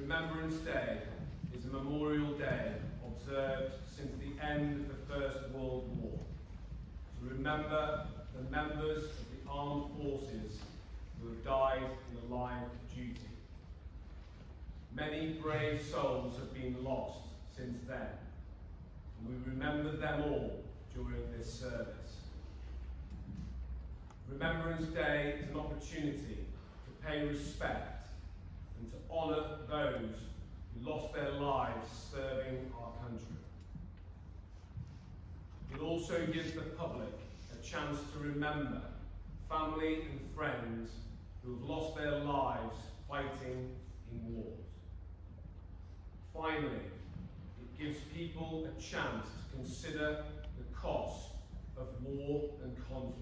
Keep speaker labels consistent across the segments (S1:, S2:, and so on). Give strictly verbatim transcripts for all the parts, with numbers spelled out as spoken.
S1: Remembrance Day is a memorial day observed since the end of the First World War to remember the members of the armed forces who have died in the line of duty. Many brave souls have been lost since then, and we remember them all during this service. Remembrance Day is an opportunity to pay respect and to honour those who lost their lives serving our country. It also gives the public a chance to remember family and friends who have lost their lives fighting in wars. Finally, it gives people a chance to consider the cost of war and conflict.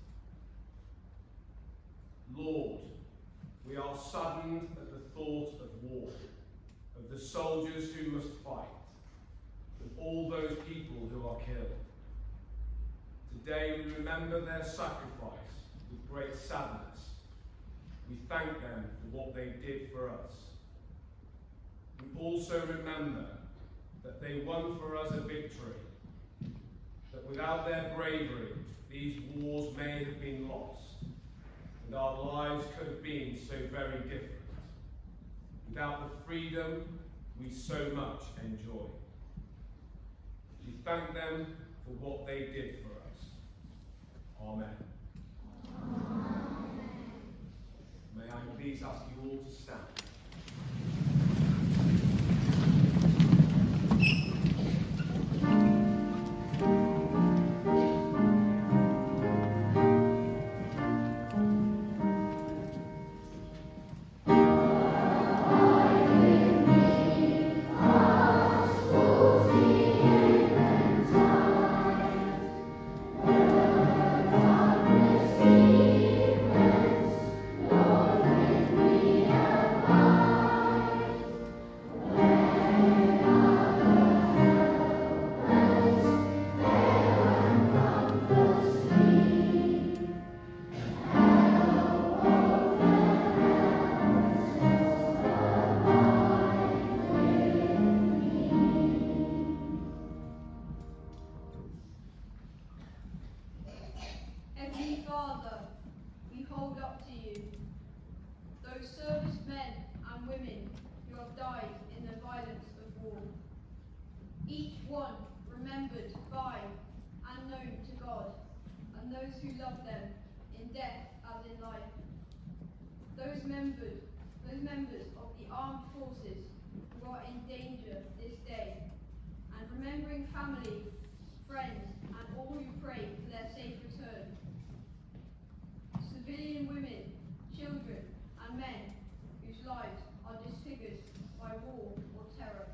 S1: Lord, we are saddened at the thought of war, of the soldiers who must fight, of all those people who are killed. Today we remember their sacrifice with great sadness. We thank them for what they did for us. We also remember that they won for us a victory, that without their bravery these wars may have been lost, and our lives could have been so very different, without the freedom we so much enjoy. We thank them for what they did for us. Amen. Amen. May I please ask you all to stand.
S2: Each one remembered by and known to God, and those who loved them in death as in life. Those members, those members of the armed forces who are in danger this day, and remembering family, friends, and all who pray for their safe return. Civilian women, children, and men whose lives are disfigured by war or terror.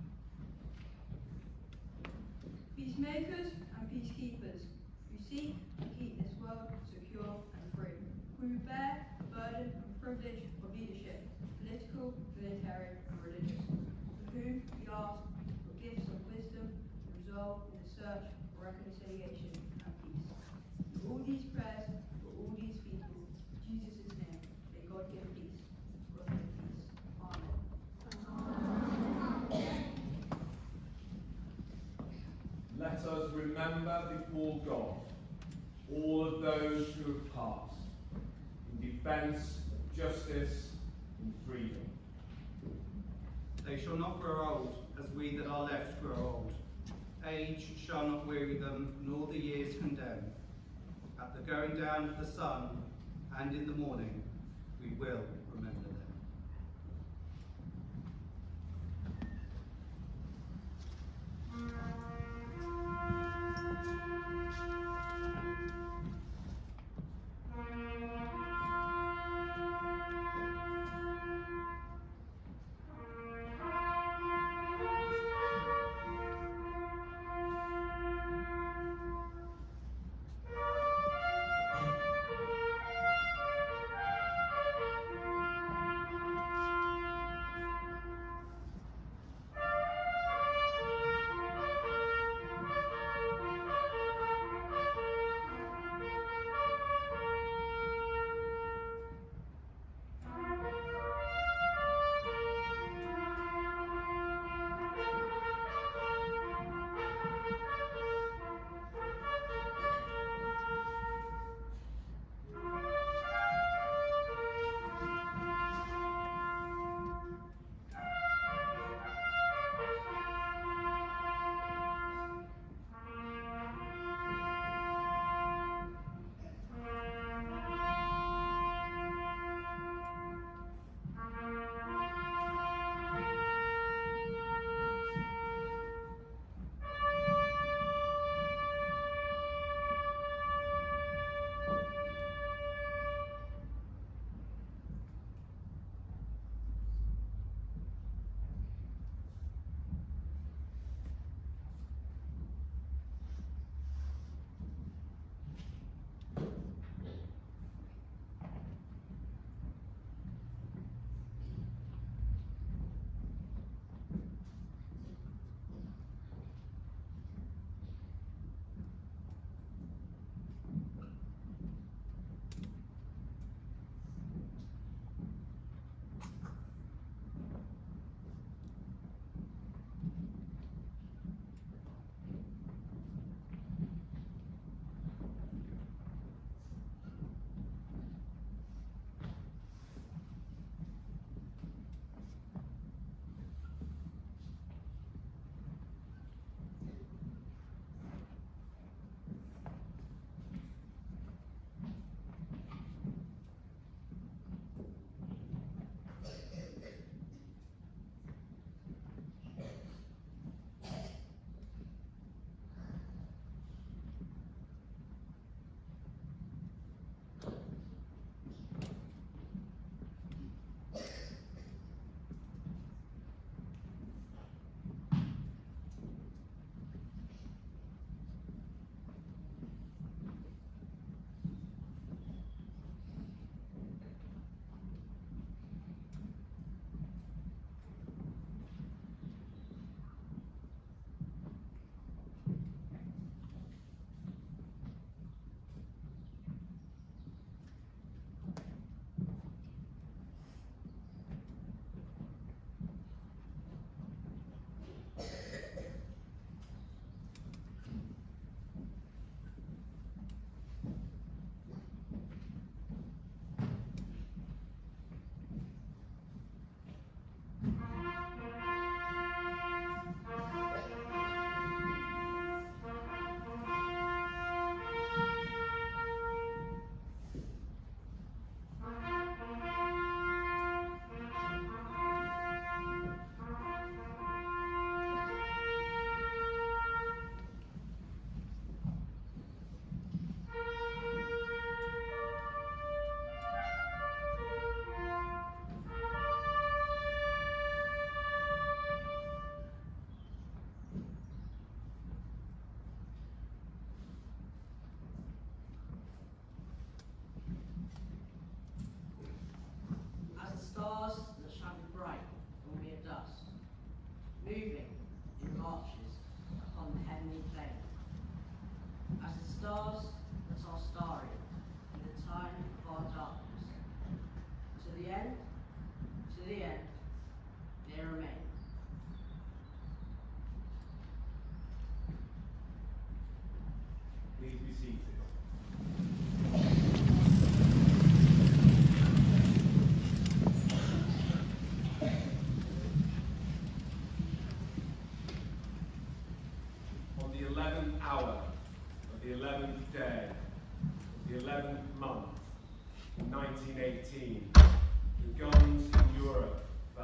S3: Peacemakers and peacekeepers who seek to keep this world secure and free, who bear the burden and privilege of leadership, political, military, and religious, for whom we ask for gifts of wisdom and resolve in the search for reconciliation and peace. For all these prayers, for all these people, in Jesus' name, may God give peace. God give peace. Amen. Amen.
S1: Let us remember before God all of those who have passed in defence of justice and freedom.
S4: They shall not grow old as we that are left grow old. Age shall not weary them, nor the years condemn. At the going down of the sun and in the morning we will remember them.
S5: Thank you.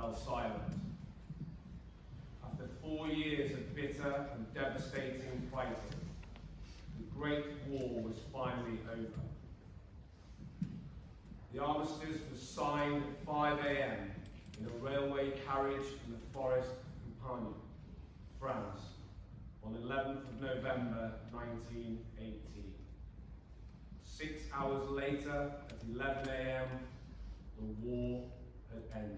S1: fell silent. After four years of bitter and devastating fighting, the Great War was finally over. The armistice was signed at five a m in a railway carriage in the Forest Campagne, France, on eleventh of November nineteen eighteen. Six hours later, at eleven a m, the war had ended.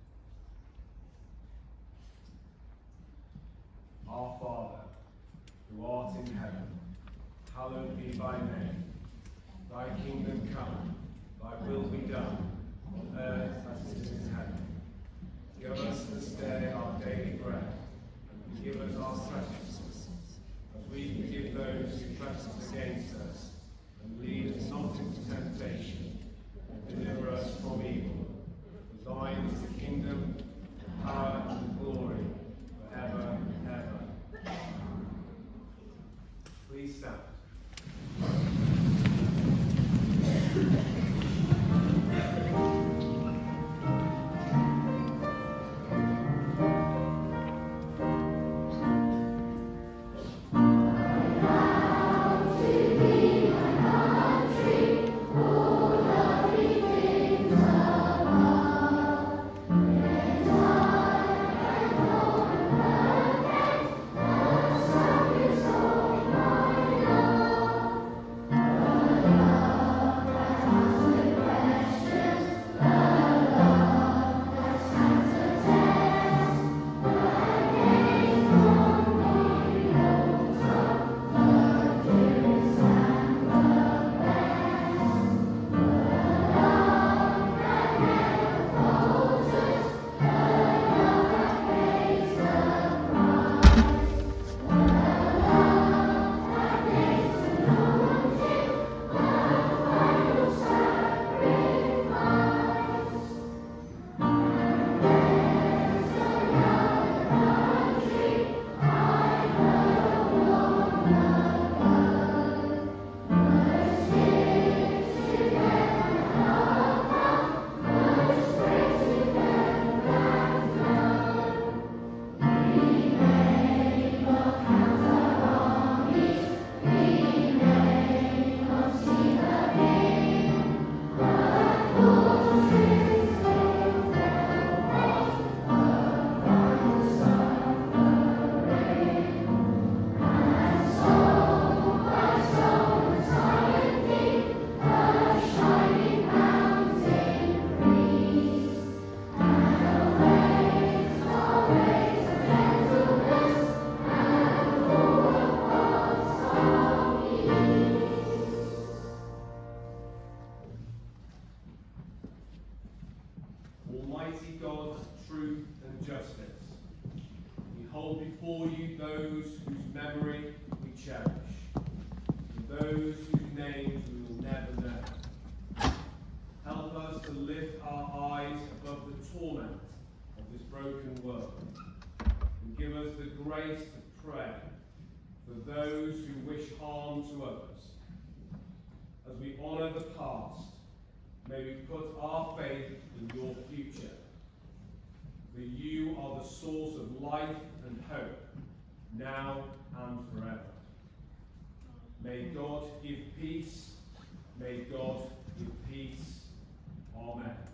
S1: Our Father, who art in heaven, hallowed be thy name. Thy kingdom come, thy will be done, on earth as it is in heaven. Give us this day our daily bread, and forgive us our trespasses, as we forgive those who trespass against us. And lead us not into temptation, but deliver us from evil. For thine is the kingdom, the power, and the glory, forever and ever. Please stand. Almighty God, truth and justice, we hold before you those whose memory we cherish, and those whose names we will never know. Help us to lift our eyes above the torment of this broken world, and give us the grace to pray for those who wish harm to others. As we honour the past, may we put our faith in your future. For you are the source of life and hope, now and forever. May God give peace. May God give peace. Amen.